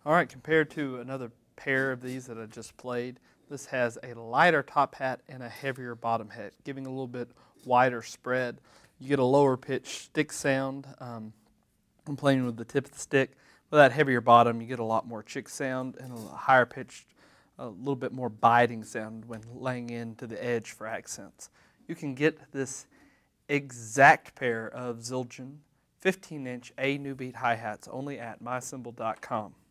All right, compared to another pair of these that I just played, this has a lighter top hat and a heavier bottom hat, giving a little bit wider spread. You get a lower pitch stick sound. I'm playing with the tip of the stick. With that heavier bottom, you get a lot more chick sound and a higher pitched, a little bit more biting sound when laying into the edge for accents. You can get this exact pair of Zildjian 15-inch A New Beat hi-hats only at mycymbal.com.